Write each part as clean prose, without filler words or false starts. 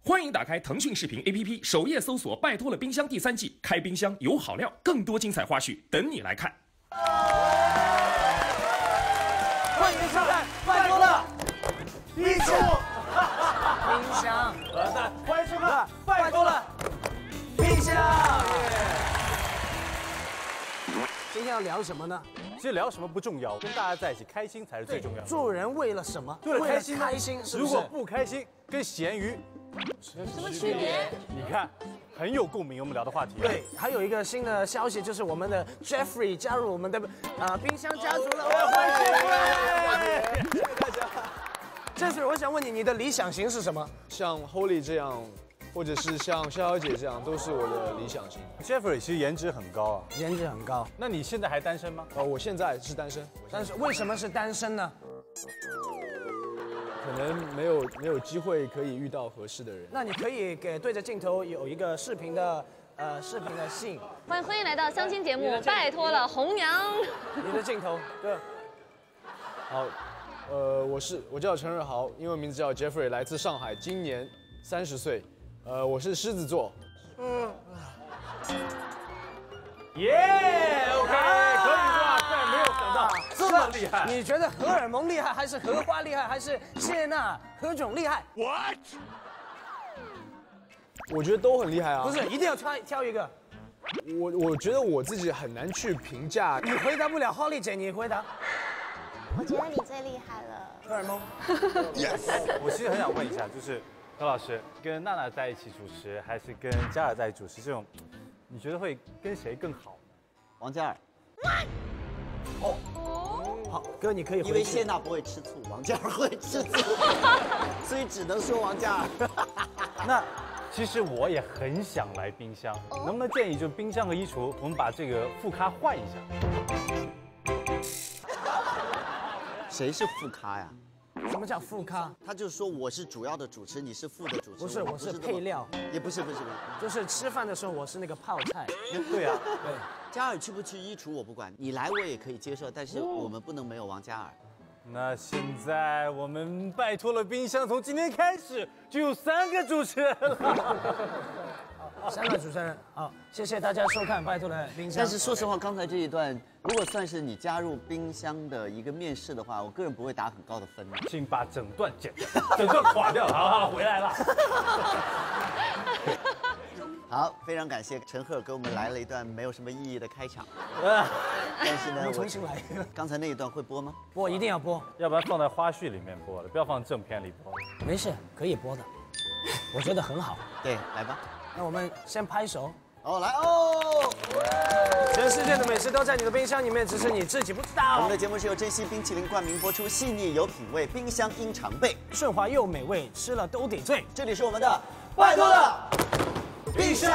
欢迎打开腾讯视频 APP， 首页搜索“拜托了冰箱”第3季，开冰箱有好料，更多精彩花絮等你来看。 欢迎收看《拜托了冰箱》。 冰箱， 欢迎收看《拜托了冰箱》。 今天要聊什么呢？ 其实聊什么不重要，跟大家在一起开心才是最重要的。 做人为了什么？ 为了开心， 开心是不是？ 如果不开心，跟咸鱼什么区别？ 你看，很有共鸣，我们聊的话题。 对，还有一个新的消息，就是我们的 Jeffrey 加入我们的冰箱家族了。 欢迎 Jeffrey！ 谢谢大家。 Jeffrey， 我想问你，你的理想型是什么？ 像 Holy 这样，或者是像逍遥姐这样，都是我的理想型。 Jeffrey 其实颜值很高啊， 颜值很高。 那你现在还单身吗？ 我现在是单身， 但是为什么是单身呢？ 可能没有机会可以遇到合适的人。 那你可以对着镜头有一个视频的信。 欢迎来到相亲节目《拜托了红娘》。 你的镜头，对。 好，我叫陈日豪，英文名字叫 Jeffrey， 来自上海，今年30岁。我是狮子座。 耶 ，OK， 可以哇塞，没有想到这么厉害。 你觉得荷尔蒙厉害，还是荷花厉害，还是谢娜、何炅厉害？ What？ 我觉得都很厉害啊。 不是，一定要挑一个。 我觉得我自己很难去评价。 你回答不了，Holly 姐，你回答。 我觉得你最厉害了。 荷尔蒙。 我其实很想问一下，就是何老师跟娜娜在一起主持，还是跟嘉尔在一起主持？这种，你觉得会跟谁更好？ 王嘉尔， 好，哥你可以回去。 因为谢娜不会吃醋，王嘉尔会吃醋，所以只能说王嘉尔。 那其实我也很想来冰箱，能不能建议就冰箱和衣橱，我们把这个副咖换一下？ 谁是副咖呀？ 什么叫副咖？ 他就是说我是主要的主持，你是副的主持。 不是，我是配料。 也不是， 就是吃饭的时候我是那个泡菜。 对啊， 对。 嘉尔去不去衣橱我不管，你来我也可以接受，但是我们不能没有王嘉尔。 那现在我们拜托了冰箱，从今天开始就有3个主持人了。 3个主持人，好，谢谢大家收看《拜托了冰箱》。 但是说实话，刚才这一段，如果算是你加入冰箱的一个面试的话，我个人不会打很高的分。 请把整段剪掉，整段垮掉。好，回来了。 好，非常感谢陈赫给我们来了一段没有什么意义的开场。但是呢， 我重新来。 刚才那一段会播吗？ 播，一定要播， 要不然放在花絮里面播的，不要放正片里播。 没事，可以播的，我觉得很好。 对，来吧。 那我们先拍手。 哦，来哦！ 全世界的美食都在你的冰箱里面，只是你自己不知道。 我们的节目是由珍稀冰淇淋冠名播出，细腻有品味，冰箱因常备， 顺滑又美味，吃了都得醉。 这里是我们的拜托了冰箱。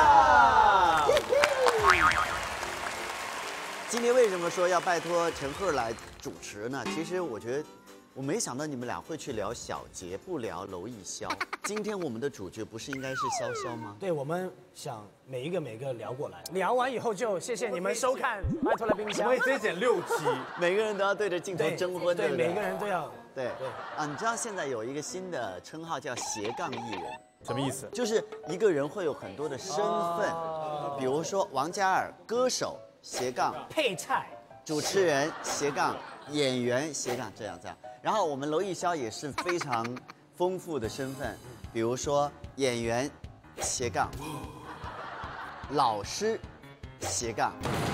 今天为什么说要拜托陈赫来主持呢？其实我觉得，我没想到你们俩会去聊小杰，不聊娄艺潇。今天我们的主角不是应该是潇潇吗？ 对，我们想每一个聊过来，聊完以后就谢谢你们收看《拜托了冰箱》。 我们可以直接剪6期， 每个人都要对着镜头征婚，对不对？ 每个人都要。 对啊，你知道现在有一个新的称号叫斜杠艺人， 什么意思？ 就是一个人会有很多的身份，比如说王嘉尔，歌手斜杠配菜， 主持人斜杠演员斜杠这样。然后我们娄艺潇也是非常丰富的身份，比如说演员斜杠，老师斜杠，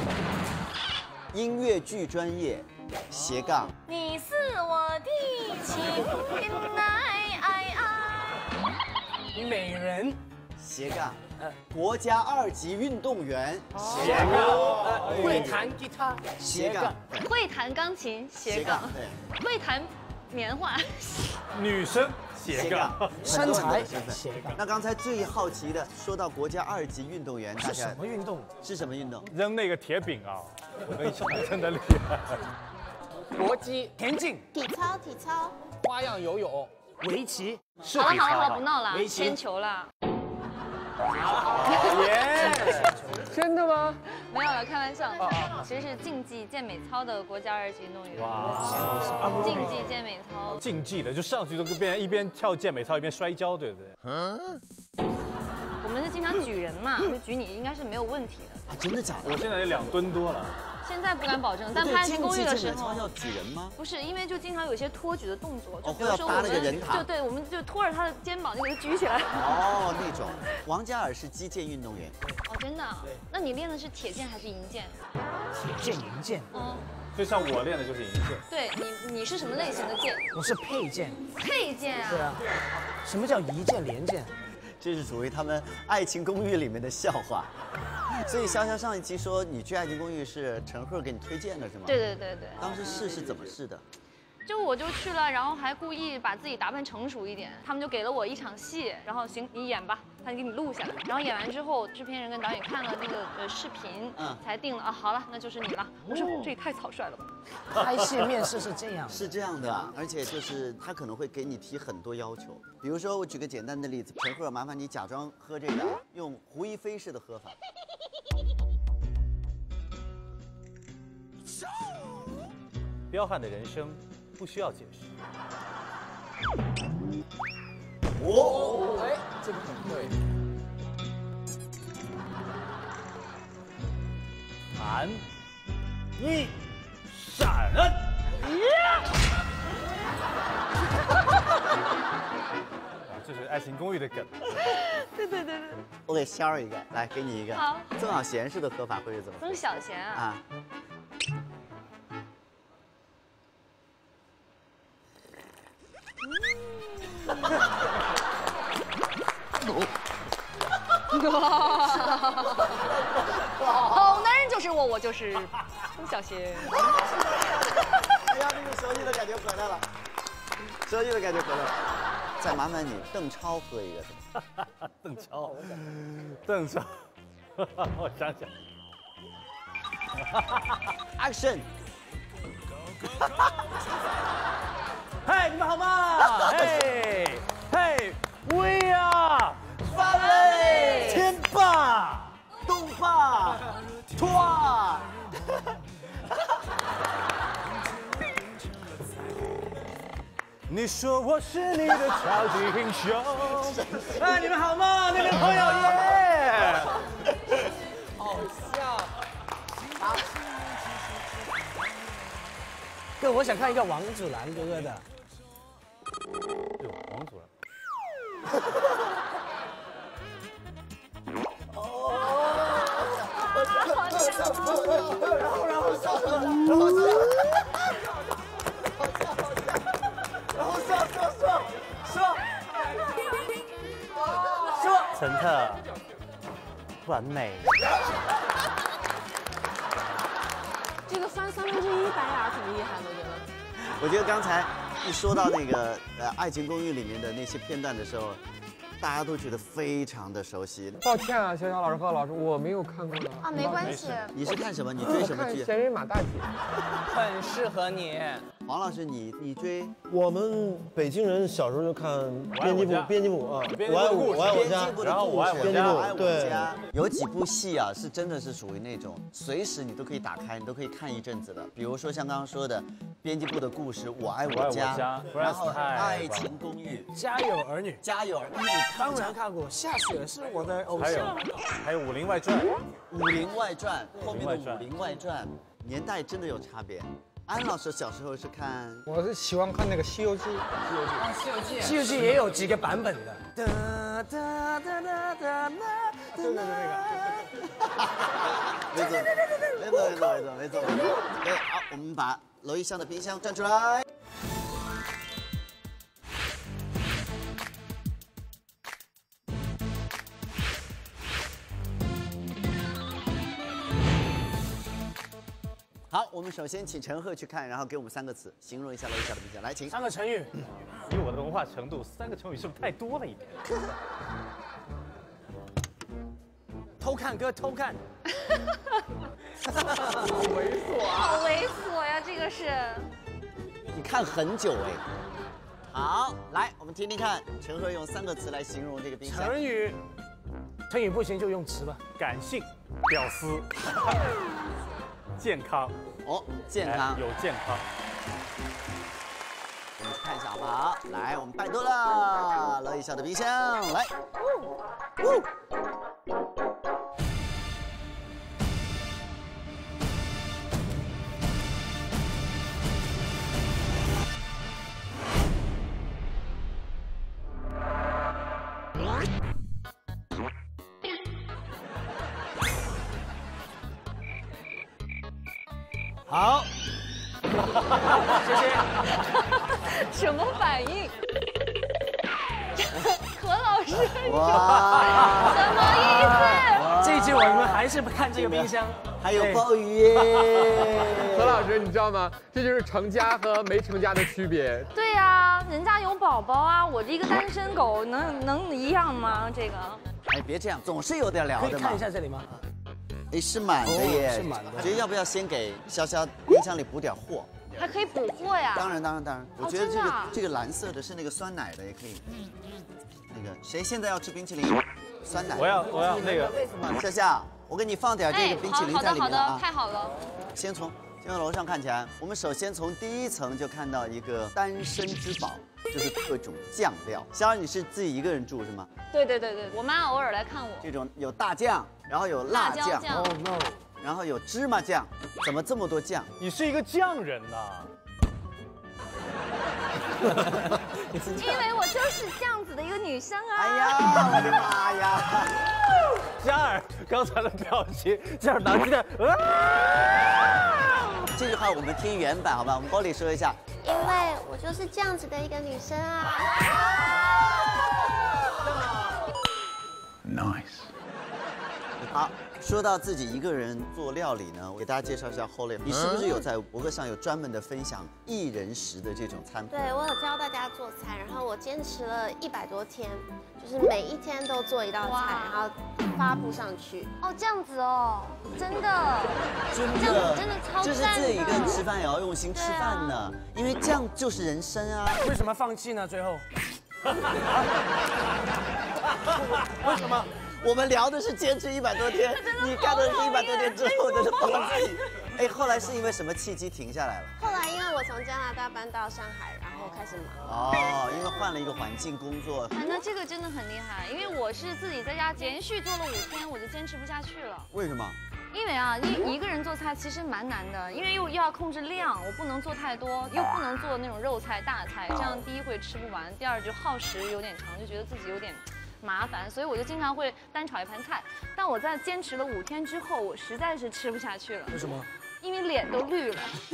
音乐剧专业斜杠。 你是我的情爱， 美人斜杠，国家2级运动员斜杠， 会弹吉他斜杠， 会弹钢琴斜杠， 对， 会弹棉花， 女生斜杠， 身材斜杠。那刚才最好奇的，说到国家2级运动员，大是家什么运动？ 是什么运动？ 扔那个铁饼啊，我跟你讲，真的厉害。 搏击、田径、 体操， 花样游泳、围棋。 好了，不闹了， 围棋铅球了。 耶！ 真的吗？ 没有了，开玩笑。其实是竞技健美操的国家2级运动员。 哇， 竞技健美操。 竞技的就上去都变成一边跳健美操一边摔跤，对不对？ 们是经常举人嘛，就举你应该是没有问题的。 啊，真的假的？ 我现在有2吨多了。 现在不敢保证，但拍戏公寓的时候要举人吗？ 不是，因为就经常有些托举的动作，就比会要搭如说我们那个人塔， 就对，我们就拖着他的肩膀就给他举起来。 哦，那种。王嘉尔是击剑运动员。 哦，真的？那你练的是铁剑还是银剑？ 铁剑、银剑。 嗯， 就像我练的就是银剑。 对你是什么类型的剑？ 我是配剑。 配剑啊？ 对啊。什么叫一剑连剑？ 这是属于他们《爱情公寓》里面的笑话。所以潇潇上一期说你去《爱情公寓》是陈赫给你推荐的是吗？ 对。 当时试是怎么试的？ 我就去了，然后还故意把自己打扮成熟一点。他们就给了我一场戏，然后行，你演吧，他就给你录下来。然后演完之后，制片人跟导演看了那个视频，才定了啊，好了，那就是你了。我说这也太草率了吧。 拍戏面试是这样， 是这样的，而且就是他可能会给你提很多要求，比如说我举个简单的例子，陈赫，麻烦你假装喝这个，用胡一菲式的喝法。 彪悍的人生不需要解释。 哎，这个很对。 韩一闪。这是《爱情公寓》的梗。 对。 我给仙儿一个，来给你一个。 好。 曾小贤式的喝法会是怎么？ 曾小贤啊。好男人就是我，我就是曾小贤。 哎呀，那个熟悉的感觉回来了，熟悉的感觉回来了。再麻烦你邓超喝一个。 邓超，我想想。 Action！ 嗨，你们好吗？嘿 ，We are 范伟、 天霸、 东霸、拓。 你说我是你的超级英雄。哎，你们好吗？那边朋友耶。 好笑。 哥，我想看一个王祖蓝哥哥的。 哟，王祖蓝。说，陈特，完美。 这个翻1/3白眼挺厉害的， 我觉得刚才一说到那个《爱情公寓》里面的那些片段的时候，大家都觉得非常的熟悉。 抱歉啊，潇潇老师和老师，我没有看过的。 啊，没关系。 你是看什么？你追什么剧？ 看《闲人马大姐》， 很适合你。 黄老师，你追？ 我们北京人小时候就看编辑部啊，我爱我家， 然后我爱我家， 对， 有几部戏啊，是真的是属于那种随时你都可以打开，你都可以看一阵子的。比如说像刚刚说的编辑部的故事，我爱我家，然后《爱情公寓》， 家有儿女， 家有儿女， 当然看过。夏雪是我的偶像。 还有《武林外传》，《 武林外传》后面的《武林外传》，年代真的有差别。安老师小时候是看， 我是喜欢看那个《西游记》。 西游记也有几个版本的。 就是那个。没错。对，好，我们把娄艺香的冰箱站出来。好，我们首先请陈赫去看，然后给我们3个词形容一下娄艺香的冰箱。来，请 3个成语。 以我的文化程度，3个成语是不是太多了一点？ 偷看哥，偷看。 好猥琐呀，这个是。 你看很久哎。好，来，我们听听看，陈赫用3个词来形容这个冰箱。 成语不行就用词吧。 感性，屌丝。健康哦，健康有健康。 我们看一下好不好？来，我们拜托了，娄艺香的冰箱来。 好，谢谢。 什么反应？何老师， 哇， 什么意思？ 这一集我们还是看这个冰箱， 还有鲍鱼耶！ 何老师，你知道吗？这就是成家和没成家的区别。 对呀，人家有宝宝啊，我这一个单身狗能一样吗？这个。 哎，别这样，总是有点聊的嘛。 可以看一下这里吗？ 哎，是满的耶， 是满的。 我觉得要不要先给潇潇冰箱里补点货？ 还可以补货呀。 当然。我觉得这个蓝色的是那个酸奶的也可以。那个谁现在要吃冰淇淋？酸奶。 我要那个。 潇潇，我给你放点这个冰淇淋在里面啊。 好的，太好了。 先从楼上看起来，我们首先从第一层就看到一个单身之宝，就是各种酱料。潇潇，你是自己一个人住是吗？ 对，我妈偶尔来看我。 这种有大酱，然后有辣酱， 哦 no， 然后有芝麻酱，怎么这么多酱？ 你是一个匠人呐。 因为我就是这样子的一个女生啊！ 哎呀，我的妈呀！ 嘉尔刚才的表情，嘉尔拿鸡蛋， 这句话我们听原版好吧？我们包里说一下。 因为我就是这样子的一个女生啊。 Nice。好，说到自己一个人做料理呢，我给大家介绍一下 Holly。你是不是有在博客上有专门的分享一人食的这种餐谱？ 对，我有教大家做菜，然后我坚持了100多天，就是每一天都做一道菜，然后发布上去。 哦，这样子哦，真的超赞的。 就是自己一个人吃饭也要用心吃饭呢，因为这样就是人生啊。 为什么放弃呢？最后？为什么？ 我们聊的是坚持100多天，你干的是100多天之后的放弃。哎，后来是因为什么契机停下来了？ 后来因为我从加拿大搬到上海，然后开始忙。 哦，因为换了一个环境工作。 那这个真的很厉害，因为我是自己在家连续做了5天，我就坚持不下去了。 为什么？ 因为啊，一个人做菜其实蛮难的，因为又要控制量，我不能做太多，又不能做那种肉菜大菜，这样第一会吃不完，第二就耗时有点长，就觉得自己有点麻烦，所以我就经常会单炒一盘菜。但我在坚持了5天之后，我实在是吃不下去了。 为什么？ 因为脸都绿了，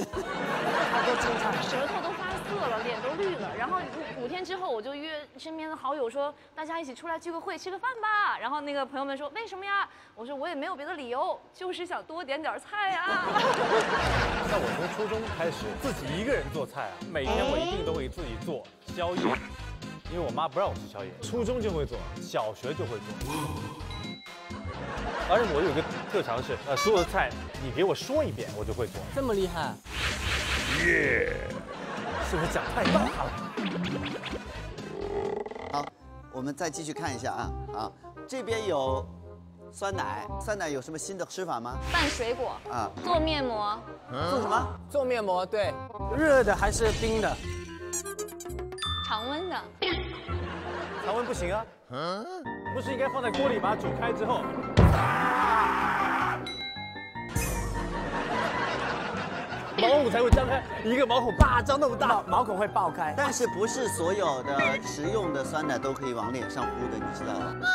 舌头都发涩了，脸都绿了。然后5天之后，我就约身边的好友说，大家一起出来聚个会，吃个饭吧。然后那个朋友们说，为什么呀？我说我也没有别的理由，就是想多点点菜啊。 那我从初中开始自己一个人做菜啊，每天我一定都会自己做宵夜，因为我妈不让我吃宵夜。初中就会做，小学就会做。而且我有一个特长是，所有的菜你给我说一遍，我就会做。 这么厉害？ 耶！是不是讲太大了？ 好，我们再继续看一下啊。好，这边有酸奶，酸奶有什么新的吃法吗？ 拌水果啊，做面膜。 做什么？ 做面膜，对。 热的还是冰的？ 常温的。 常温不行啊。不是应该放在锅里把它煮开之后，毛孔才会张开，一个毛孔叭张那么大， 毛孔会爆开。 但是不是所有的食用的酸奶都可以往脸上敷的，你知道吗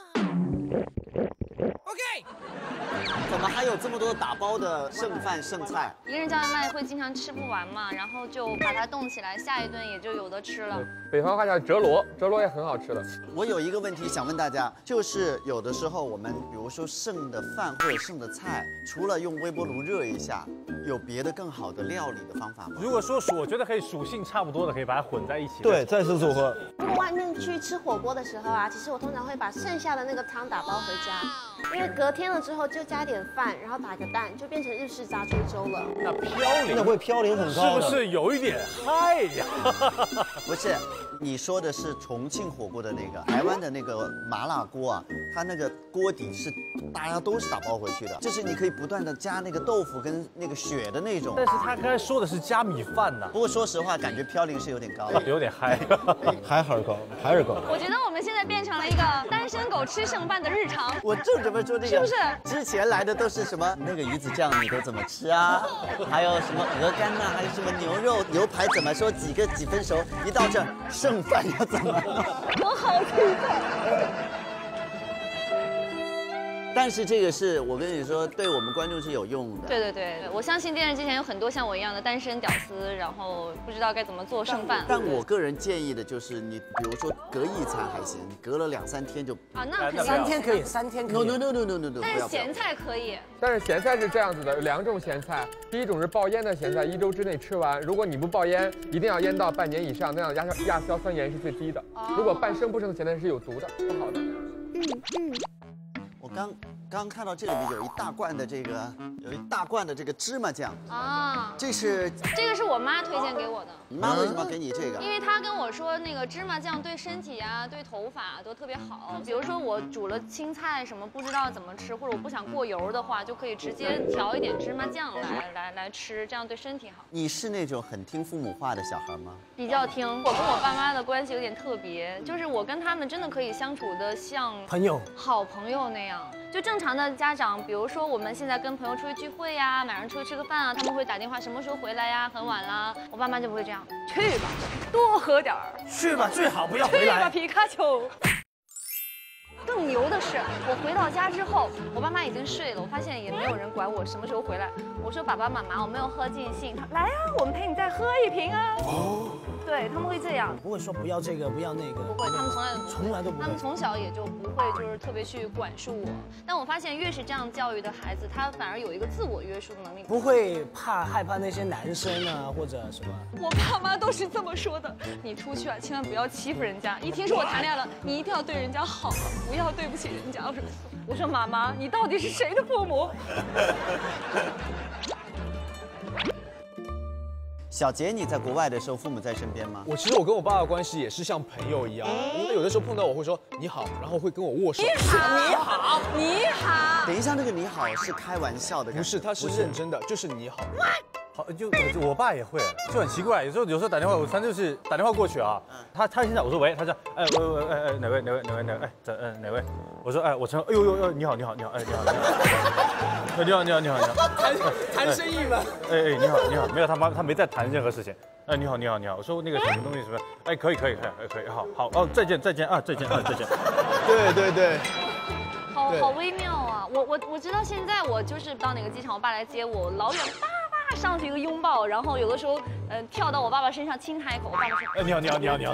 ？OK。怎么还有这么多打包的剩饭剩菜？ 一个人叫外卖会经常吃不完嘛，然后就把它冻起来，下一顿也就有的吃了。 北方话叫折罗，折罗也很好吃的。 我有一个问题想问大家，就是有的时候我们比如说剩的饭或者剩的菜，除了用微波炉热一下，有别的更好的料理的方法吗？ 如果说我觉得可以属性差不多的，可以把它混在一起。 对，再次组合。 如果外面去吃火锅的时候啊，其实我通常会把剩下的那个汤打包回家，因为隔天了之后就加点饭，然后打个蛋，就变成日式炸猪粥了。 那飘零， 那会飘零很高是不是有一点嗨呀？ 不是，你说的是重庆火锅的那个，台湾的那个麻辣锅啊，它那个锅底是大家都是打包回去的，就是你可以不断的加那个豆腐跟那个血的那种。 但是他刚才说的是加米饭呐。 不过说实话，感觉飘零是有点高， 有点嗨， 还是高，还是高。 我觉得我们现在变成了一个单身狗吃剩饭的日常。 我正准备说这个， 是不是？ 之前来的都是什么那个鱼子酱你都怎么吃啊？还有什么鹅肝呐，还有什么牛肉牛排怎么说几分熟？一到这剩饭要怎么？ 我好期待。 但是这个是我跟你说，对我们观众是有用的。 对对对，我相信电视机前有很多像我一样的单身屌丝，然后不知道该怎么做剩饭。 但我个人建议的就是，你比如说隔一餐还行，你隔了2、3天就啊，那肯定 3天可以，3天可以。 No， 但是咸菜可以。 但是咸菜是这样子的，有2种咸菜，第一种是爆烟的咸菜，1周之内吃完。如果你不爆烟，一定要腌到半年以上，那样亚硝酸盐是最低的。如果半生不生的咸菜是有毒的，不好的。 我刚看到这里面有一大罐的这个芝麻酱啊， 这个是我妈推荐给我的。 你妈为什么要给你这个？ 因为她跟我说，那个芝麻酱对身体啊、对头发都特别好。比如说我煮了青菜什么不知道怎么吃，或者我不想过油的话，就可以直接调一点芝麻酱来吃，这样对身体好。 你是那种很听父母话的小孩吗？ 比较听。我跟我爸妈的关系有点特别，就是我跟他们真的可以相处的像朋友、 好朋友那样。就正常的家长，比如说我们现在跟朋友出去聚会呀，晚上出去吃个饭啊，他们会打电话什么时候回来呀，很晚啦。我爸妈就不会这样，去吧，多喝点儿， 去吧，最好不要回来。 去吧，皮卡丘。更牛的是，我回到家之后，我爸妈已经睡了，我发现也没有人管我什么时候回来。我说爸爸妈妈，我没有喝尽兴，他来啊，我们陪你再喝一瓶啊。哦，对他们会这样， 不会说不要这个不要那个， 不会，他们从来都不会，他们从小也就不会就是特别去管束我。但我发现越是这样教育的孩子，他反而有一个自我约束的能力， 不会害怕那些男生啊或者什么。 我爸妈都是这么说的，你出去啊，千万不要欺负人家。一听说我谈恋爱了，你一定要对人家好，不要对不起人家。我说妈妈，你到底是谁的父母？ 小杰，你在国外的时候，父母在身边吗？ 其实我跟我爸的关系也是像朋友一样，因为有的时候碰到我会说你好，然后会跟我握手。 你好。 等一下，那个你好是开玩笑的， 不是，他是认真的，就是你好。 好，就我爸也会，就很奇怪，有时候打电话，他就是打电话过去啊，他现在我说喂，他讲喂哪位哪位，我说我陈，哎呦你好，哎你好， 谈生意吗？ 你好，没有他没在谈任何事情，你好，我说那个什么东西什么，可以，好哦再见啊再见。 对。 好微妙啊！我直到现在，我就是到哪个机场，我爸来接我，老远叭上去一个拥抱，然后有的时候跳到我爸爸身上亲他一口，我爸爸说你好，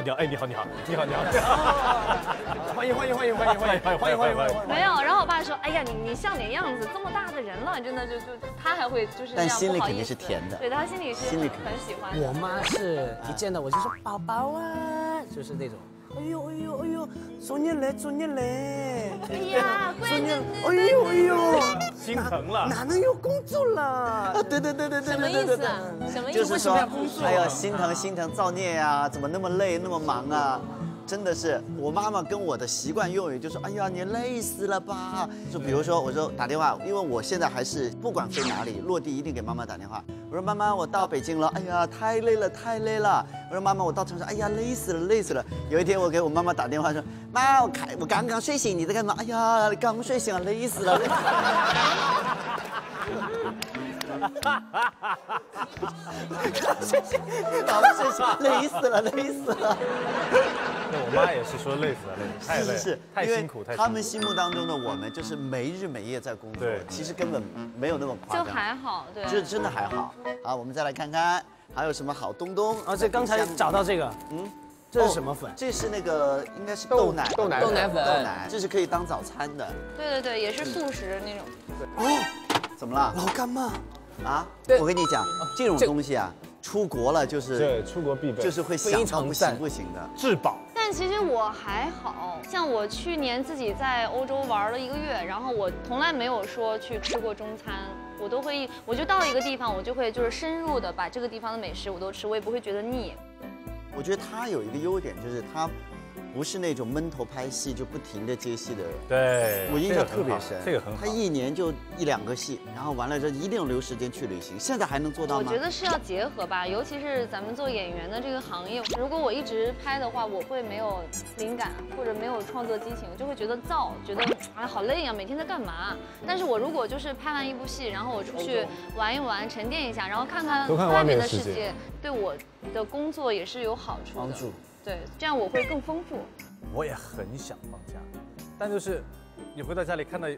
欢迎， 没有，然后我爸说哎呀你像点样子，这么大的人了，真的就他还会就是但心里肯定是甜的， 对他心里是很喜欢的。 我妈是一见到我就说宝宝啊，就是那种。哎呦，祝你来。 哎呀， 祝你，哎呦， 心疼了， 哪能有工作了？ 对。 什么意思啊？什么意思？ 就是说，哎呀，心疼，造孽呀，怎么那么累，那么忙啊？真的是，我妈妈跟我的习惯用语就说，哎呀，你累死了吧？就比如说，我说打电话，因为我现在还是不管飞哪里，落地一定给妈妈打电话。我说妈妈，我到北京了，哎呀，太累了。我说妈妈，我到城市，哎呀，累死了。有一天我给我妈妈打电话说，妈，我刚刚睡醒，你在干嘛？哎呀，刚睡醒了，累死了。累死了。 我妈也是说累死了，太累， 是太辛苦， 他们心目当中的我们就是没日没夜在工作，其实根本没有那么夸张， 就还好，对， 就真的还好。好，我们再来看看还有什么好东。 这刚才找到这个，这是什么粉？ 这是那个应该是豆奶粉， 这是可以当早餐的。 对，也是素食那种。 怎么了？ 老干妈啊？我跟你讲，这种东西啊，出国了就是对，出国必备， 就是会想到不行的， 质保。 但其实我还好像我去年自己在欧洲玩了1个月，然后我从来没有说去吃过中餐，我就到一个地方，我就会就是深入的把这个地方的美食我都吃，我也不会觉得腻。 我觉得他有一个优点，就是他不是那种闷头拍戏就不停的接戏的人。 对， 我印象特别深， 这个很好。 他1年就1、2个戏，然后完了之后一定要留时间去旅行。现在还能做到吗？ 我觉得是要结合吧，尤其是咱们做演员的这个行业，如果我一直拍的话，我会没有灵感或者没有创作激情，我就会觉得燥，觉得哎好累呀，每天在干嘛？但是我如果就是拍完一部戏，然后我出去玩一玩，沉淀一下，然后看看外面的世界，对我的工作也是有好处的。 帮助。 对，这样我会更丰富。 我也很想放假，但就是你回到家里看到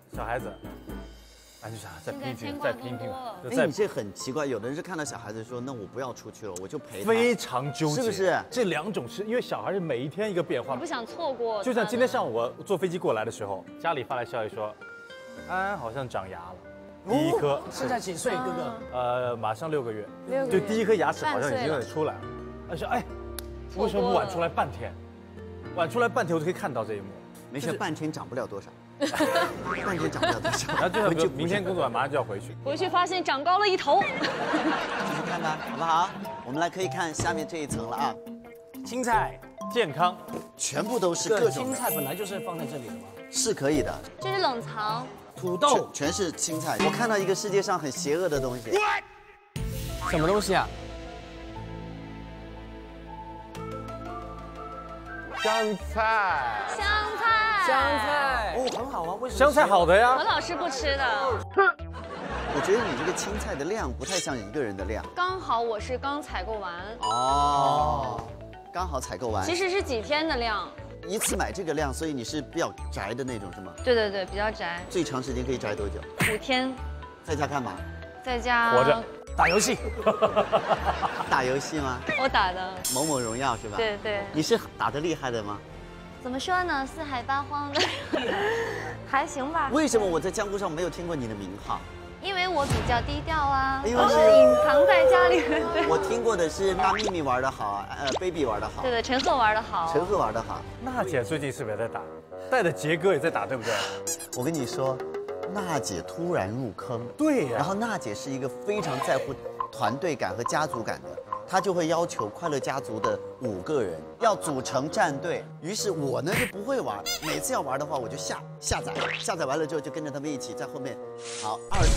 小孩子，就想再拼一拼，再拼一拼吧。 哎，你这很奇怪，有的人是看到小孩子说，那我不要出去了，我就陪他。 非常纠结， 是不是？ 这2种是因为小孩是每一天一个变化， 你不想错过。 就像今天上午我坐飞机过来的时候，家里发来消息说，安安好像长牙了。第一颗， 现在几岁，哥哥？ 马上6个月。 6个月。 对，第一颗牙齿好像已经有点出来了。而且，哎，为什么不晚出来半天？晚出来半天我就可以看到这一幕。 没事，半天长不了多少。半天长不了多少。 然后就明天工作完马上就要回去。 回去发现长高了1头。 继续看吧，好不好？我们来可以看下面这一层了啊。 青菜健康， 全部都是各种。 青菜本来就是放在这里的吗？ 是可以的。 这是冷藏。 土豆全是青菜。我看到一个世界上很邪恶的东西。 什么东西啊？ 香菜。 香菜。 香菜。 哦，很好啊，为什么？ 香菜好的呀。 何老师不吃的。 我觉得你这个青菜的量不太像一个人的量。 刚好我是刚采购完。 哦，刚好采购完。 其实是几天的量。 一次买这个量，所以你是比较宅的那种是吗？ 对对对，比较宅。 最长时间可以宅多久 ？5天。 在家干嘛？ 在家活着， 打游戏。 打游戏吗？ 我打的。 某某荣耀是吧？ 对对。 你是打得厉害的吗？ 怎么说呢？四海八荒的，还行吧。 为什么我在江湖上没有听过你的名号？ 因为我比较低调啊， 因为是隐藏在家里。 我听过的是大幂幂玩的好，baby 玩的好。 对对，陈赫玩的好。 陈赫玩的好。 娜姐最近是不是也在打？带着杰哥也在打，对不对？ 我跟你说，娜姐突然入坑。 对呀。 然后娜姐是一个非常在乎团队感和家族感的。他就会要求快乐家族的5个人要组成战队，于是我呢就不会玩，每次要玩的话我就下载完了之后就跟着他们一起在后面，好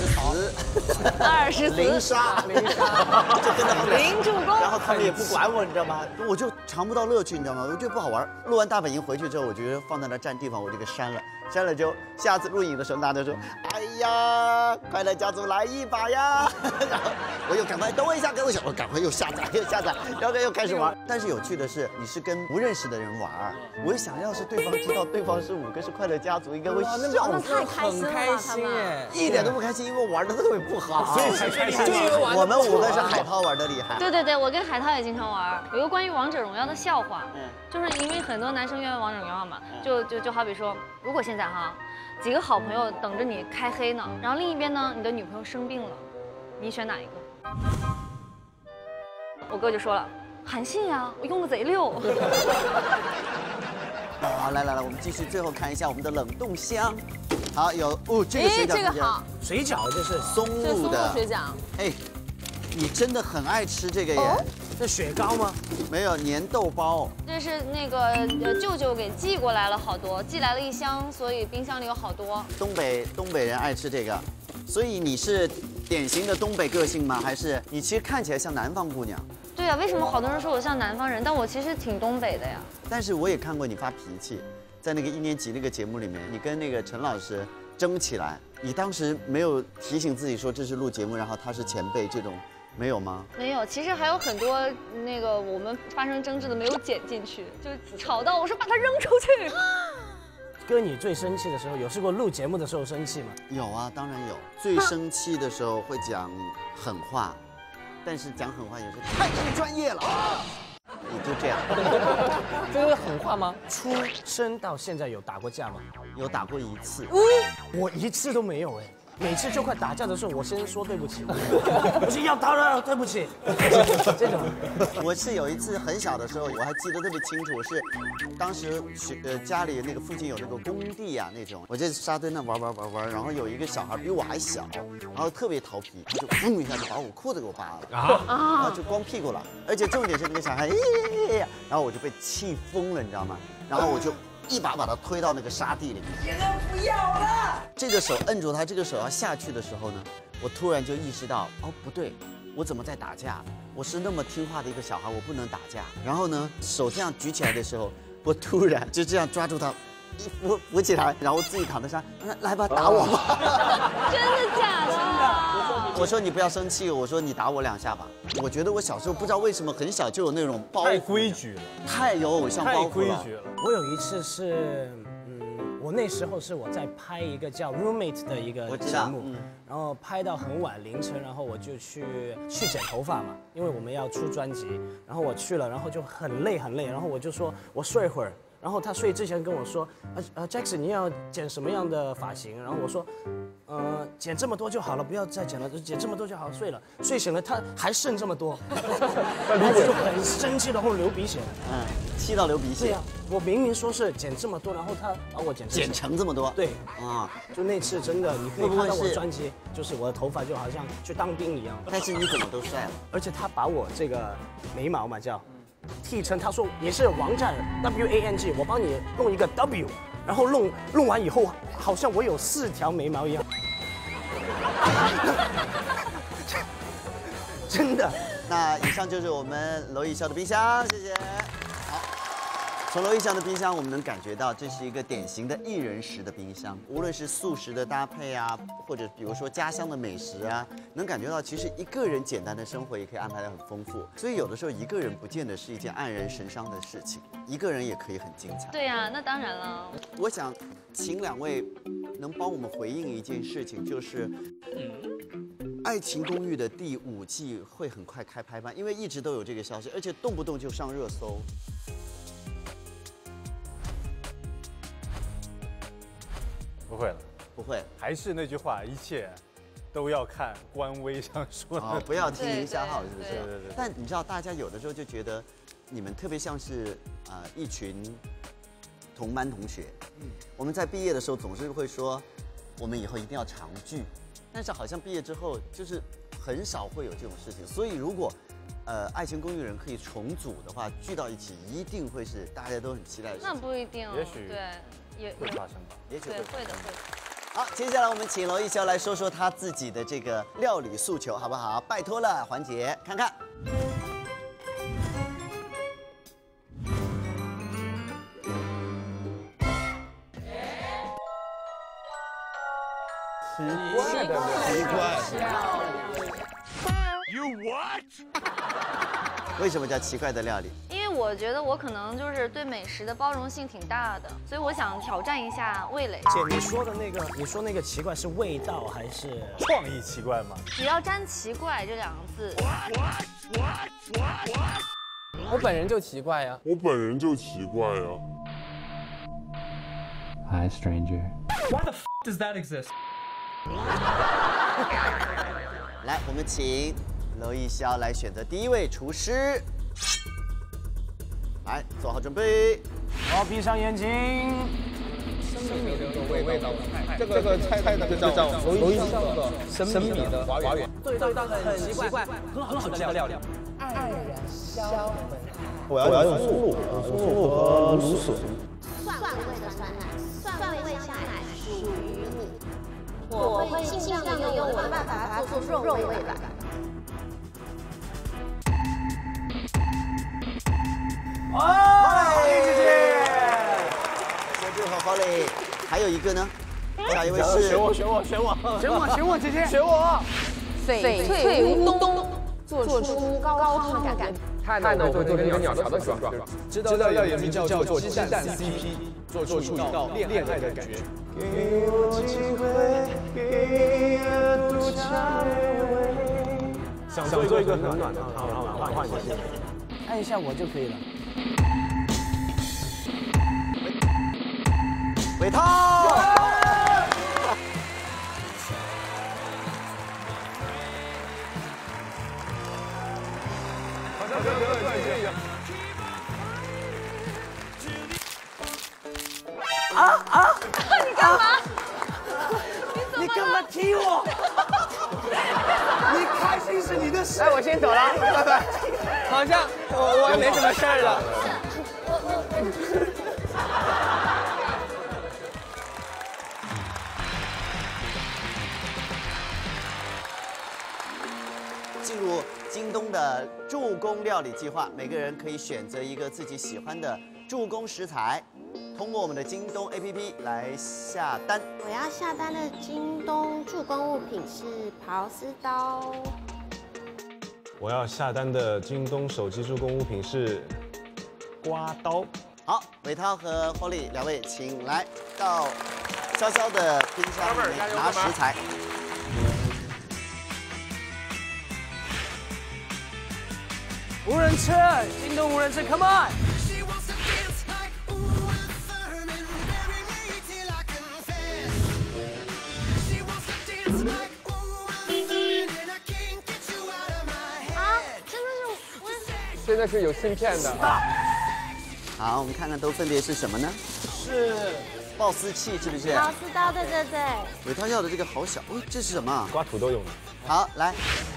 20零杀，就跟着后面零助攻， 然后他们也不管我，你知道吗？我就尝不到乐趣，你知道吗？我觉得不好玩。录完大本营回去之后，我觉得放在那占地方，我就给删了。删了之后，下次录影的时候，大家说：“哎呀，快乐家族来一把呀！”然后我又赶快等我一下，我赶快又下载，然后又开始玩。但是有趣的是，你是跟不认识的人玩。我想要是对方知道对方是5个是快乐家族，应该会笑死。 那太开心了，很开心哎， 一点都不开心，因为玩的特别不好。 所以才开心。 我们5个是海涛玩的厉害。 对对对，我跟海涛也经常玩。有一个关于王者荣耀的笑话，就是因为很多男生愿意王者荣耀嘛，就好比说，如果现在哈。几个好朋友等着你开黑呢，然后另一边呢，你的女朋友生病了，你选哪一个？我哥就说了，韩信呀，我用的贼溜。 好，来，我们继续，最后看一下我们的冷冻箱。好，有这个水饺， 这个好， 水饺这是松露的水饺。 哎，你真的很爱吃这个耶。 这雪糕吗？ 没有，粘豆包。 这是那个舅舅给寄过来了好多，寄来了1箱，所以冰箱里有好多。东北人爱吃这个，所以你是典型的东北个性吗？还是你其实看起来像南方姑娘？ 对呀，为什么好多人说我像南方人？但我其实挺东北的呀。 但是我也看过你发脾气，在那个1年级那个节目里面，你跟那个陈老师争起来，你当时没有提醒自己说这是录节目，然后他是前辈这种。没有吗？ 没有，其实还有很多那个我们发生争执的没有剪进去，就吵到我说把它扔出去。 哥，你最生气的时候有试过录节目的时候生气吗？ 有啊，当然有。最生气的时候会讲狠话，但是讲狠话也是太不专业了。也就这样。 这是狠话吗？ 出生到现在有打过架吗？ 有打过1次。 我1次都没有哎。每次就快打架的时候，我先说对不起，不是要打了，对不起，这种。 我是有一次很小的时候，我还记得特别清楚，是当时家里那个附近有那个工地啊那种，我在沙堆那玩，然后有一个小孩比我还小，然后特别调皮，他就砰一下就把我裤子给我扒了然后就光屁股了，而且重点是那个小孩，然后我就被气疯了，你知道吗？然后我就。一把他推到那个沙地里面，你都不要了。这个手摁住他，这个手要下去的时候呢，我突然就意识到，哦不对，我怎么在打架？我是那么听话的一个小孩，我不能打架。然后呢，手这样举起来的时候，我突然就这样抓住他，扶起来，然后自己躺在上，来吧，打我吧。 真的假的？ 我说你不要生气，我说你打我2下吧。我觉得我小时候不知道为什么很小就有那种包袱， 太规矩了， 太有偶像包袱了。 太规矩了。 我有一次是， 我那时候是我在拍一个叫 Roommate 的一个节目，然后拍到很晚凌晨，然后我就去剪头发嘛，因为我们要出专辑，然后我去了，然后就很累，然后我就说我睡会儿。然后他睡之前跟我说，Jackson 你要剪什么样的发型？然后我说，剪这么多就好了，不要再剪了，剪这么多就好，睡了。睡醒了他还剩这么多，然后我就很生气，然后流鼻血。 气到流鼻血。 对呀，我明明说是剪这么多，然后他把我剪成这么多。 对啊，就那次真的，你可以看到我专辑，就是我的头发就好像去当兵一样。 但是你怎么都帅了？ 而且他把我这个眉毛嘛叫。剃成，他说你是王战 WANG， 我帮你弄一个 W， 然后弄完以后，好像我有4条眉毛一样，真的。 那以上就是我们娄艺潇的冰箱，谢谢。好，从娄艺潇的冰箱，我们能感觉到这是一个典型的一人食的冰箱，无论是素食的搭配啊，或者比如说家乡的美食啊，能感觉到其实一个人简单的生活也可以安排得很丰富。所以有的时候一个人不见得是一件黯然神伤的事情，一个人也可以很精彩。 对呀，那当然了。 我想请2位能帮我们回应一件事情，就是《爱情公寓》的第5季会很快开拍吗？因为一直都有这个消息，而且动不动就上热搜。 不会了， 不会， 还是那句话，一切都要看官微上说的， 不要听营销号，是不是？ 对。 但你知道，大家有的时候就觉得你们特别像是一群同班同学。我们在毕业的时候总是会说，我们以后一定要常聚，但是好像毕业之后就是很少会有这种事情。所以如果爱情公寓人可以重组的话，聚到一起一定会是大家都很期待的事情。 那不一定， 也许对。也会发生吧， 也许会的。 好，接下来我们请娄艺潇来说说他自己的这个料理诉求，好不好？拜托了环节，看看。 奇怪。 You what？ 为什么叫奇怪的料理？ 因为我觉得我可能就是对美食的包容性挺大的，所以我想挑战一下味蕾。 姐，你说那个奇怪是味道还是创意奇怪吗？ 只要沾奇怪这2个字。 我本人就奇怪呀。 Hi, stranger. Why the f does that exist? 来，我们请娄艺潇来选择第1位厨师。来，做好准备。 好，闭上眼睛。 味道，这个菜的叫娄艺潇的生米的花园， 对，很奇怪，很好吃的料理。 黯然销魂。 我要用松露和芦笋。 蒜味的酸奶，蒜味香奶属于你。我会尽量的用我的办法把它做出肉味感。 姐姐， 说得好，好嘞。还有一个呢，下一位是选我，姐姐，选我。 翡翠乌冬，做出高汤的感觉。 太难了，做成一个鸟巢的爽。 知道料理名叫做鸡蛋 CP， 做出一道恋爱的感觉。给我机会，给我独唱想做一个很暖的汤，然后换一下， 按一下我就可以了。 尾汤。 你干嘛？ 你干嘛踢我？你开心是你的事。 哎，我先走了，拜拜。好像我也没什么事儿了。 进入京东的助攻料理计划，每个人可以选择一个自己喜欢的助攻食材，通过我们的京东 APP 来下单。 我要下单的京东助攻物品是刨丝刀。 我要下单的京东手机助攻物品是刮刀。 好，伟涛和 Holly 两位，请来到潇潇的冰箱里面拿食材。 无人车，京东无人车 ，Come on！ 真的是有芯片的。 好，我们看看都分别是什么呢？ 是爆丝器是不是？ 刀丝刀，对对对。 伟涛要的这个好小，哦，这是什么？ 刮土豆用的。 好，来。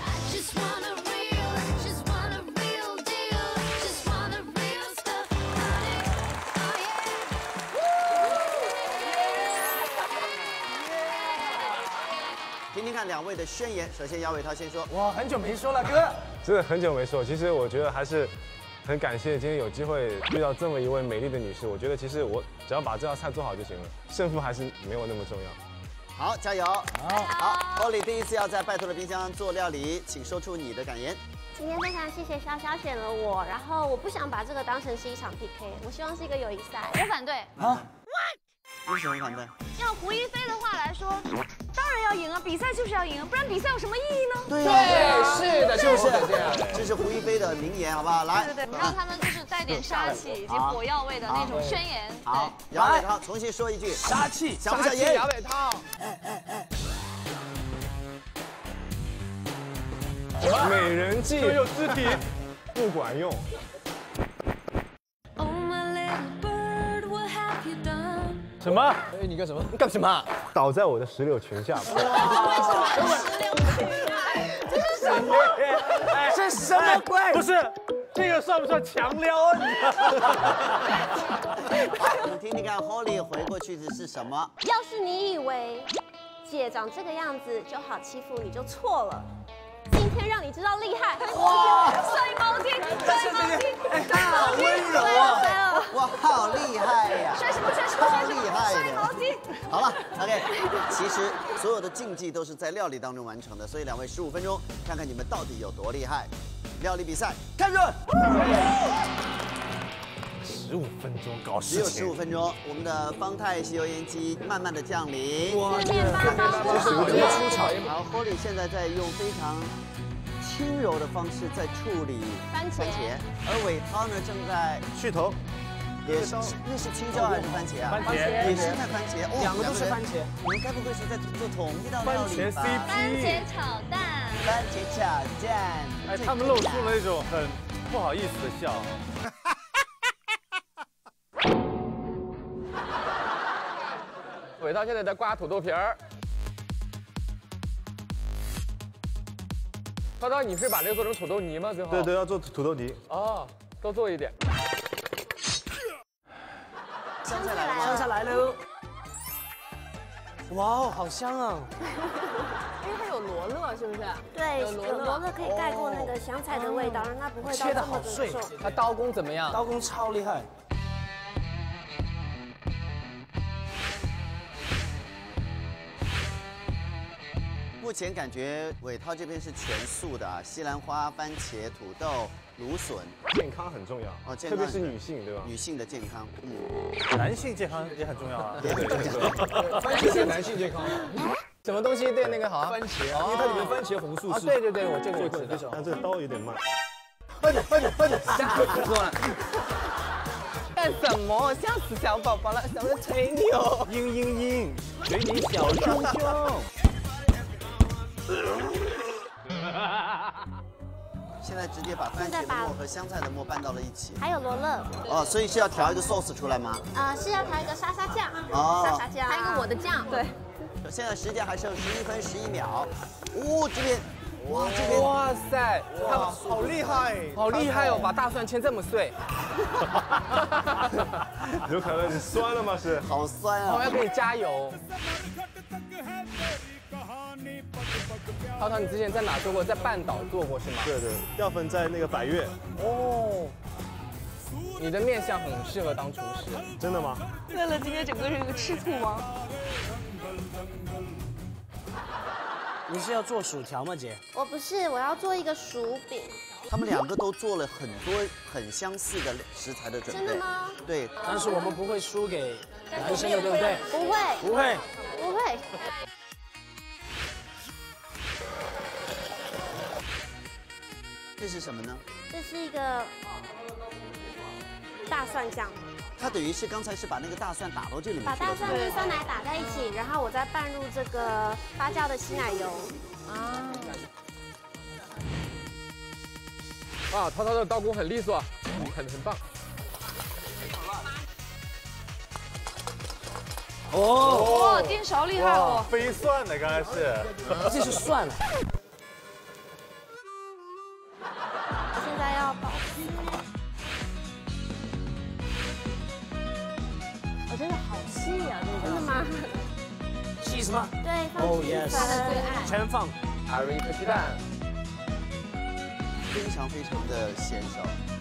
听听看两位的宣言。首先，姚伟涛先说。 哇，很久没说了，哥。 真的很久没说，其实我觉得还是很感谢今天有机会遇到这么一位美丽的女士。我觉得其实我只要把这道菜做好就行了，胜负还是没有那么重要。 好，加油！好，Holly 第一次要在拜托的冰箱做料理，请说出你的感言。 今天非常谢谢潇潇选了我，然后我不想把这个当成是一场 PK， 我希望是一个友谊赛。 我反对。 啊？为什么反对？ 要胡一菲的话来说，当然要赢啊！比赛就是要赢啊，不然比赛有什么意义呢？ 对呀， 是的，就是这样。 这是胡一菲的名言，好不好？来， 对，让他们就是带点杀气以及火药味的那种宣言。 好，姚伟涛重新说一句， 杀气， 想不想赢？ 姚伟涛。 美人计都有肢体，不管用。什么？ 哎，你干什么？你干什么？ 倒在我的石榴裙下吧。 为什么石榴裙？这是什么？ 这什么鬼？ 不是，这个算不算强撩啊？ 我们听听看 ，Holly 回过去的是什么？ 要是你以为姐长这个样子就好欺负，你就错了。今天让你知道厉害！哇，摔毛巾，摔毛巾， 大温柔啊！哇，好厉害呀！ 摔什么？ 好厉害摔毛巾。 好了 ，OK。其实所有的竞技都是在料理当中完成的，所以两位15分钟，看看你们到底有多厉害。料理比赛开始。 15分钟搞只有15分钟，我们的方太吸油烟机慢慢的降临。 哇，这面包直接出场。好 ，Holly 现在在用非常轻柔的方式在处理番茄，而伟涛呢正在去头， 也是那是青椒还是番茄啊？ 番茄， 也是在番茄， 两个都是番茄。 你们该不会是在做同一道料理吧？ 番茄炒蛋， 番茄炒蛋。 哎，他们露出了一种很不好意思的笑。 伟涛现在在刮土豆皮儿。涛涛，你是把这个做成土豆泥吗？最后？ 对，要做土豆泥。 哦，多做一点。 香菜来了， 香菜来喽！哇哦，好香啊！ 因为它有罗勒，是不是？ 对，有罗勒可以盖过那个香菜的味道，让它不会切得好碎。 他刀工怎么样？ 刀工超厉害。 目前感觉伟涛这边是全素的啊，西兰花、番茄、土豆、芦笋， 健康很重要哦，健康特别是女性，对吧？ 女性的健康， 男性健康也很重要啊。 番茄对男性健康。什么东西对那个好啊？ 番茄，因为它里面番茄红素是。 对，我这个我知道。 但这个刀有点慢。 快点！说了。干什么？吓死小宝宝了，想着捶你哦。 嘤，捶你小胸胸。 现在直接把番茄的末和香菜的末拌到了一起， 还有罗勒。 哦，所以是要调一个 sauce 出来吗？ 是要调一个沙沙酱。 哦， 沙沙酱，还有一个我的酱。对。 现在时间还剩11分11秒。哦，这边，哇，这边， 哇塞， 他们好厉害， 好厉害哦，把大蒜切这么碎。 刘凯乐，你酸了吗？是， 好酸啊！ 我要给你加油。涛涛，你之前在哪做过？在半岛做过是吗？ 对，要分在那个百越。 哦，你的面相很适合当厨师。 真的吗？ 乐乐今天整个人有个吃醋吗？ 你是要做薯条吗，姐？ 我不是，我要做一个薯饼。 他们两个都做了很多很相似的食材的准备。 真的吗？ 对。 但是我们不会输给男生的，对不对？ 不会。 不会。 不会。 这是什么呢？ 这是一个大蒜酱。 它等于是刚才是把那个大蒜打到这里面去了。 把大蒜跟酸奶打在一起，然后我再拌入这个发酵的稀奶油。 啊。 啊，涛涛的刀工很利索，很棒。 哦，颠勺厉害哦！ 飞蒜的刚才是， 这是蒜。 现在要包。哦，真的好细啊，这个。真的吗？ 细什么？ 对，放哦鸡粉。 yes，全放。 还有一颗鸡蛋。 非常非常的娴熟。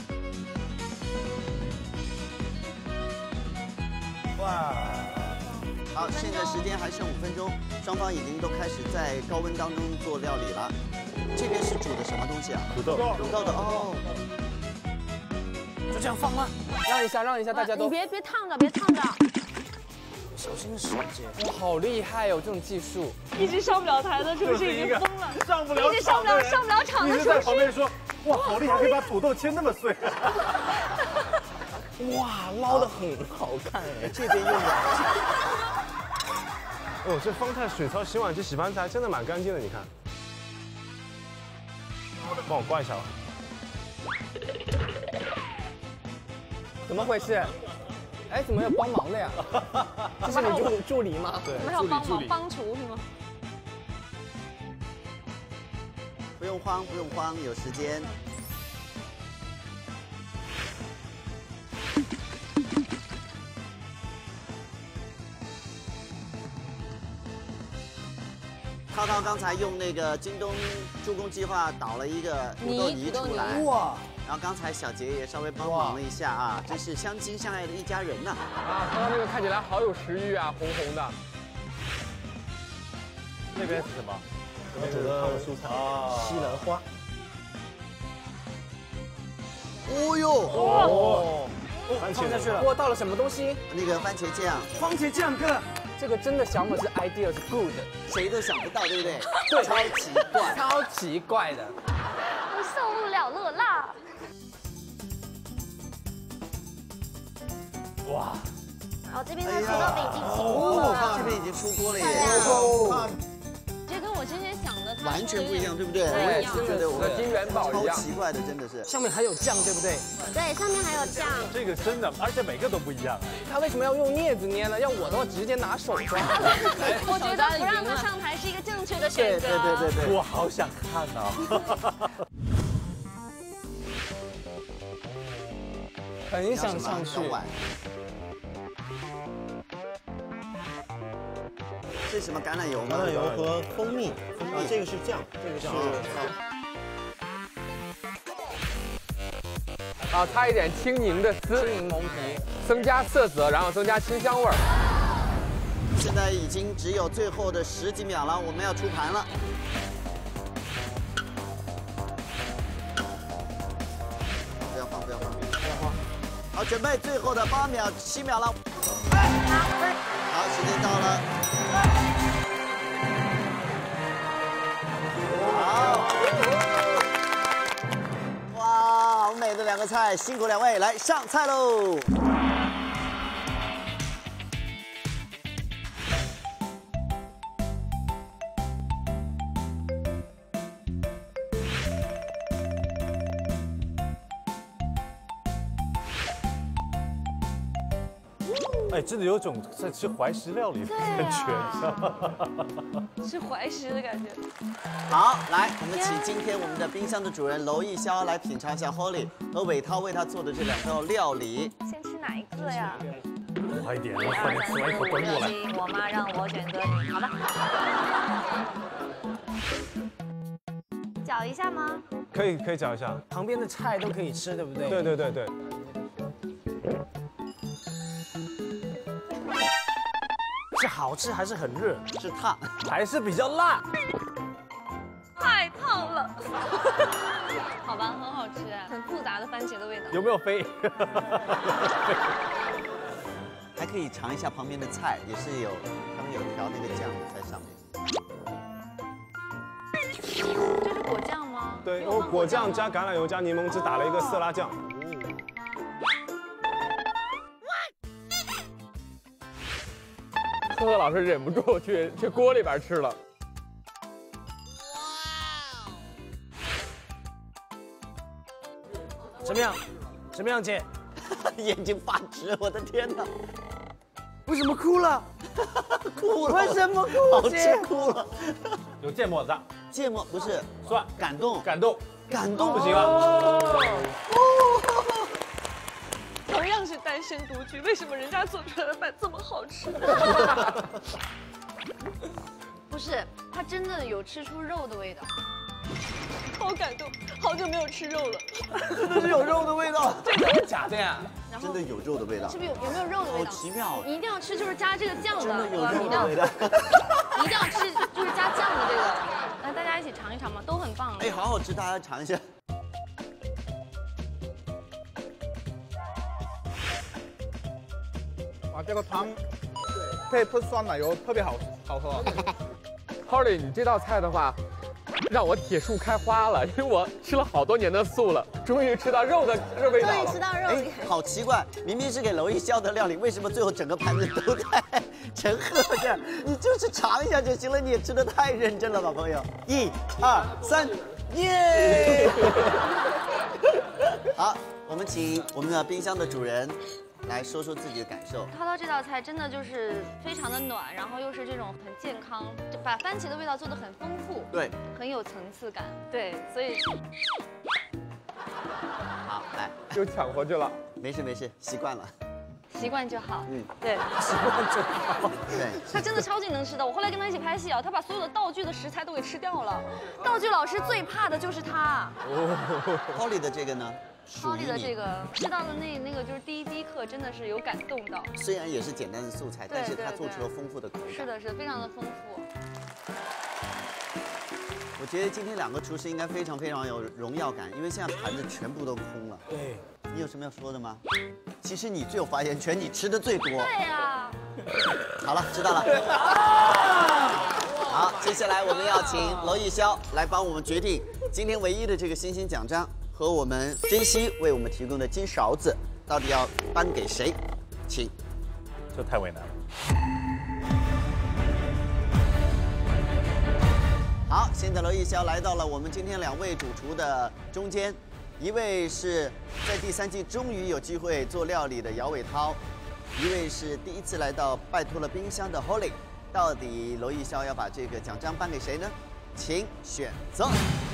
哇！好，现在时间还剩5分钟，双方已经都开始在高温当中做料理了。这边是煮的什么东西啊？ 土豆。 土豆的哦。 就这样放吗？ 让一下，大家都。 你别烫着，别烫着。 小心手姐。 哇，好厉害哦，这种技术。 一直上不了台的厨师已经疯了， 上不了一直上不了场的厨师。 一直在旁边说，哇，好厉害，可以把土豆切那么碎。 哇，捞得很好看哎， 这边用的。 哦，这方太水槽洗碗机洗盘子还真的蛮干净的，你看。帮我关一下吧。 怎么回事？哎，怎么有帮忙的呀？这是你助理吗？ 对，我们还有帮忙帮厨是吗？ 不用慌，不用慌，有时间。涛涛刚才用那个京东助攻计划倒了一个土豆泥出来，哇！然后刚才小杰也稍微帮忙了一下啊，真是相亲相爱的一家人呐！ 啊，涛涛这个看起来好有食欲啊，红红的。 那边是什么？ 我煮的蔬菜，西兰花。 哦呦！ 哦， 放下去了。 哇，倒了什么东西？ 那个番茄酱。 番茄酱哥。 这个真的想法是 idea 是 good， 谁都想不到，对不对？ 对， 超奇怪， 超奇怪的。 我受不了热辣。 哇！ 好，这边的土豆饼已经起锅了， 这边已经出锅了耶！ 这跟我之前想的完全不一样，对不对？我也是觉得我金元宝一样， 超奇怪的，真的是。 上面还有酱，对不对？ 对，上面还有酱。 这个真的，而且每个都不一样。 他为什么要用镊子捏呢？要我的话，直接拿手抓。 我觉得不让他上台是一个正确的选择。 对， 我好想看啊！ 很想上去。 这是什么橄榄油吗？ 橄榄油和蜂蜜，这个是酱，这个是啊，擦一点轻凝的丝， 轻柠檬皮， 增加色泽，然后增加清香味儿。 现在已经只有最后的10几秒了，我们要出盘了。不要慌，不要慌，不要慌。好，准备最后的8秒、7秒了。好，时间到了。好。哇，好美的2个菜，辛苦2位，来上菜喽！ 哎，真的有种在吃怀石料理的感觉，是怀石的感觉。 好，来，我们请今天我们的冰箱的主人娄艺潇来品尝一下 Holly 和伟涛为他做的这2道料理。 先吃哪一个呀？ 快一点，我快点吃完一口端过来。 我妈让我选择你，好吧？ 搅一下吗？ 可以搅一下， 旁边的菜都可以吃，对不对？ 对。 是好吃还是很热？ 是烫， 还是比较辣？ 太烫了。 了。好吧，很好吃，很复杂的番茄的味道。 有没有飞？ 还可以尝一下旁边的菜，也是有他们有调那个酱在上面。 这是果酱吗？ 对，用果酱加橄榄油加柠檬汁打了一个色拉酱。 赫赫老师忍不住去锅里边吃了。 怎么样？怎么样，姐？ 眼睛发直，我的天哪！ 为什么哭了？ 哭了！ 为什么哭？ 好吃哭了。 有芥末的， 芥末不是蒜， 感动， 感动， 感动不行啊！ 同样是单身独居，为什么人家做出来的饭这么好吃？不是，它真的有吃出肉的味道，好感动，好久没有吃肉了， 真的是有肉的味道， 这个是假的呀？ 真的有肉的味道， 是不是有没有肉的味道？ 好奇妙， 你一定要吃，就是加这个酱的， 真的有肉的味道， 一定要吃，就是加酱的这个，来大家一起尝一尝嘛，都很棒。 哎，好好吃，大家尝一下。 哇，这个汤配酸奶油特别好喝。 Holly， 你这道菜的话，让我铁树开花了，因为我吃了好多年的素了，终于吃到肉的味道了。 终于吃到肉。 哎，好奇怪，明明是给娄艺潇的料理，为什么最后整个盘子都在陈赫这儿？你就是尝一下就行了，你也吃得太认真了吧，朋友。1、2、3，耶！好，我们请我们的冰箱的主人来说说自己的感受。 涛涛这道菜真的就是非常的暖，然后又是这种很健康，就把番茄的味道做得很丰富， 对， 很有层次感，对，所以好，来， 又抢回去了。 没事没事，习惯了。 习惯就好。 嗯， 对， 习惯就好。 对， 他真的超级能吃的。我后来跟他一起拍戏啊，他把所有的道具的食材都给吃掉了。道具老师最怕的就是他。 Holly 的这个呢？ 超丽的这个吃到的那个就是第一课，真的是有感动到。 虽然也是简单的素菜，但是它做出了丰富的口感。 是的，是的，非常的丰富。 我觉得今天2个厨师应该非常有荣耀感，因为现在盘子全部都空了。 对， 你有什么要说的吗？其实你最有发言权，你吃的最多。 对呀。 好了，知道了。好，接下来我们要请娄艺潇来帮我们决定今天唯一的这个星星奖章。和我们珍惜为我们提供的金勺子，到底要颁给谁？请。 这太为难了。 好，现在娄艺潇来到了我们今天2位主厨的中间，一位是在第3季终于有机会做料理的姚伟涛，一位是第一次来到拜托了冰箱的 Holly。到底娄艺潇要把这个奖章颁给谁呢？请选择。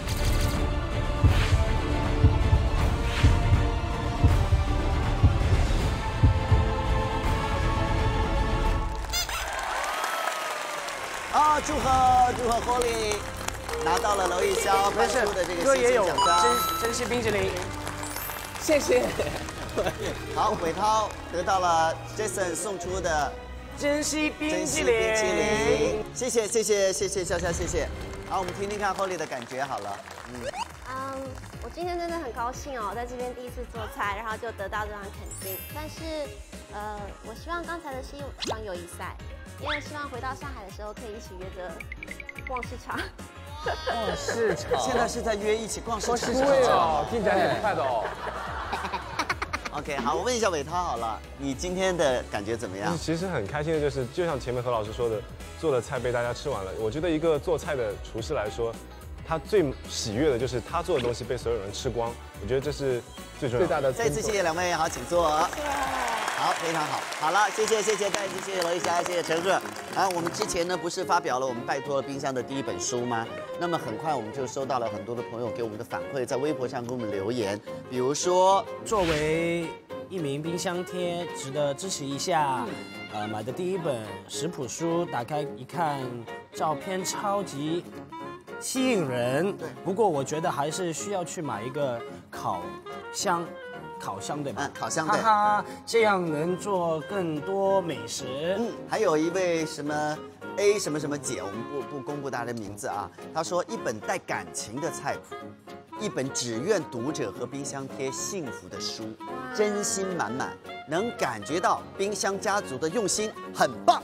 祝贺 Holly 拿到了娄艺潇颁出的这个星星奖章， 珍惜冰淇淋， 谢谢。 好，伟涛得到了 Jason 送出的珍惜冰淇淋， 谢谢潇潇，谢谢。好，我们听听看 Holly 的感觉好了。 我今天真的很高兴哦，在这边第一次做菜，然后就得到这样肯定。但是，我希望刚才的是一场友谊赛。因为希望回到上海的时候可以一起约着逛市场。 逛市场， 现在是在约一起逛市场。 对哦，进展挺快的哦。 OK， 好，我问一下伟涛好了，你今天的感觉怎么样？ 其实很开心的就是，就像前面何老师说的，做的菜被大家吃完了。我觉得一个做菜的厨师来说，他最喜悦的就是他做的东西被所有人吃光。我觉得这是最重要的。 再次谢谢2位，好，请坐。好，非常好。好了，谢谢，再次谢谢娄艺潇，谢谢陈赫。我们之前呢不是发表了我们拜托了冰箱的第1本书吗？那么很快我们就收到了很多的朋友给我们的反馈，在微博上给我们留言，比如说作为一名冰箱贴，值得支持一下。买的第1本食谱书，打开一看，照片超级吸引人。不过我觉得还是需要去买一个烤箱。 烤箱对吧？ 烤箱哈哈，这样能做更多美食。 还有一位什么 A 什么什么姐，我们不公布大家的名字啊。她说一本带感情的菜谱，一本只愿读者和冰箱贴幸福的书，真心满满，能感觉到冰箱家族的用心，很棒。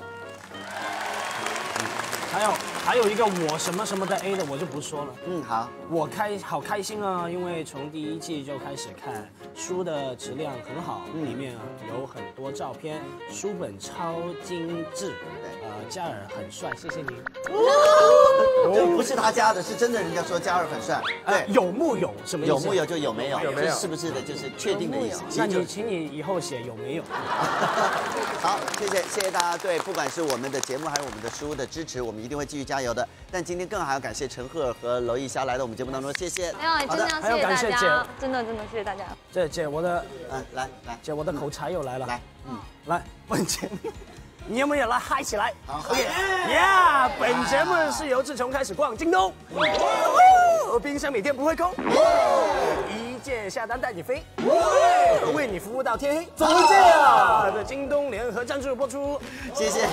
还有一个我什么什么的 A 的我就不说了。 好， 我好开心啊，因为从第1季就开始看，书的质量很好，里面有很多照片，书本超精致，嘉尔很帅，谢谢您。 这不是他加的，是真的，人家说嘉尔很帅。对， 有木有什么意思？ 有木有就有没有， 有没有是不是的，就是确定的意思。 那你请你以后写有没有？ 好，谢谢大家对不管是我们的节目还是我们的书的支持，我们一定会继续加油的。但今天更还要感谢陈赫和娄艺潇来到我们节目当中，谢谢。 哎呦，真的要谢谢大家，真的谢谢大家。 姐我的， 来， 姐我的口才又来了， 来， 本节目。你有没有来嗨起来？ 好， 呀！本节目是由自从开始逛京东，冰箱每天不会空，一键下单带你飞，为你服务到天黑。怎么这样？这京东联合赞助播出， 谢谢。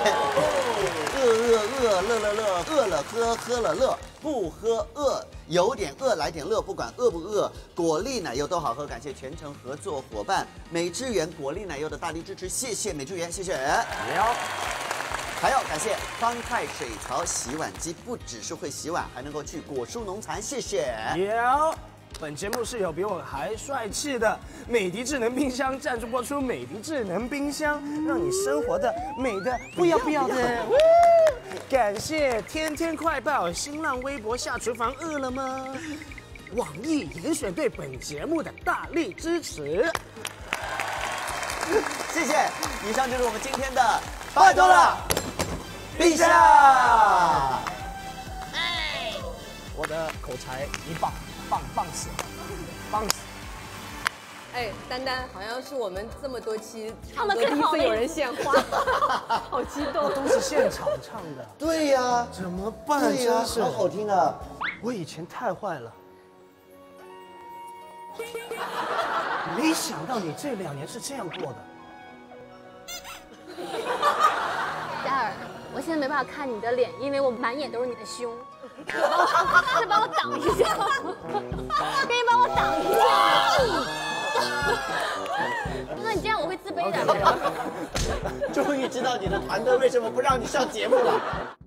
乐了喝了乐，不喝饿，有点饿来点乐，不管饿不饿，果粒奶油都好喝。感谢全程合作伙伴美汁源果粒奶油的大力支持，谢谢美汁源，谢谢。还要感谢方太水槽洗碗机，不只是会洗碗，还能够去果蔬农残，谢谢。 本节目是有比我还帅气的美的智能冰箱赞助播出，美的智能冰箱让你生活的美的不要的。感谢天天快报、新浪微博、下厨房、饿了么、网易严选对本节目的大力支持， 谢谢。以上就是我们今天的拜托了冰箱。 我的口才一棒死。 哎，丹丹，好像是我们这么多期唱的第一次有人献花，好激动！ 都是现场唱的。 对呀， 怎么办？ 对呀，好好听啊！ 我以前太坏了，没想到你这2年是这样过的。 嘉尔，我现在没办法看你的脸，因为我满眼都是你的胸。再帮我挡一下，可以帮我挡一下。那你这样我会自卑的。 终于知道你的团队为什么不让你上节目了。